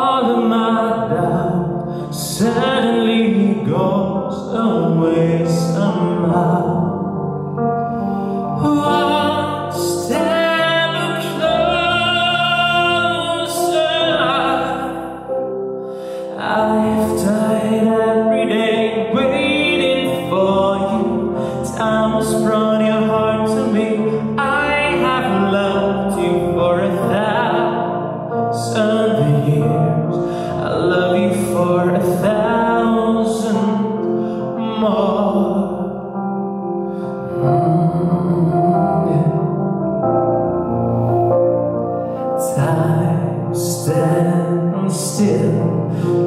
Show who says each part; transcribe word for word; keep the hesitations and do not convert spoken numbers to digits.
Speaker 1: all of my doubt suddenly goes away somehow. One step closer, I have died every day waiting for you. Time has brought your heart to me. I have loved you for a thousand years. I love you for a thousand more. Mm, yeah. Time stands still,